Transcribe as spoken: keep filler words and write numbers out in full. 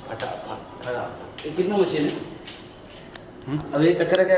अठारह। ये कितना मशीन है? अब ये कचरा क्या